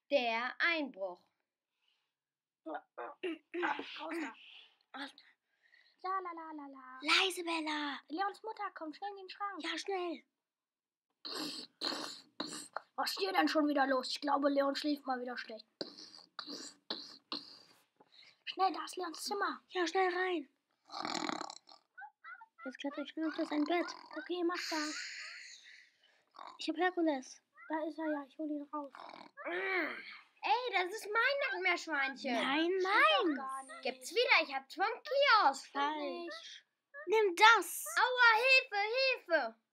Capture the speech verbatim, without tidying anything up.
Der Einbruch. Raus da. La la la la la. Leise, Bella. Leons Mutter, komm schnell in den Schrank. Ja, schnell. Was ist hier denn schon wieder los? Ich glaube, Leon schläft mal wieder schlecht. Schnell, da ist Leons Zimmer. Ja, schnell rein. Jetzt kletter ich schnell auf sein Bett. Okay, mach das. Ich hab Herkules. Da ist er ja, ich hol ihn raus. Ey, das ist mein Nackenmeerschweinchen. Nein, nein. Gibt's wieder, ich hab's vom Kiosk. Falsch. Nimm das. Aua, Hilfe, Hilfe.